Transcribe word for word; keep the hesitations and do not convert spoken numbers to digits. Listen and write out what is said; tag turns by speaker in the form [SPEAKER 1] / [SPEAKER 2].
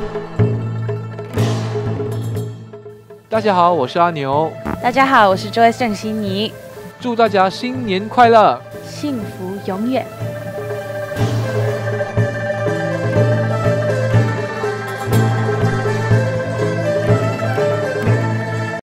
[SPEAKER 1] 大家好，我是阿牛。
[SPEAKER 2] 大家好，我是 Joyce 郑欣妮。
[SPEAKER 1] 祝大家新年快乐，
[SPEAKER 2] 幸福永远。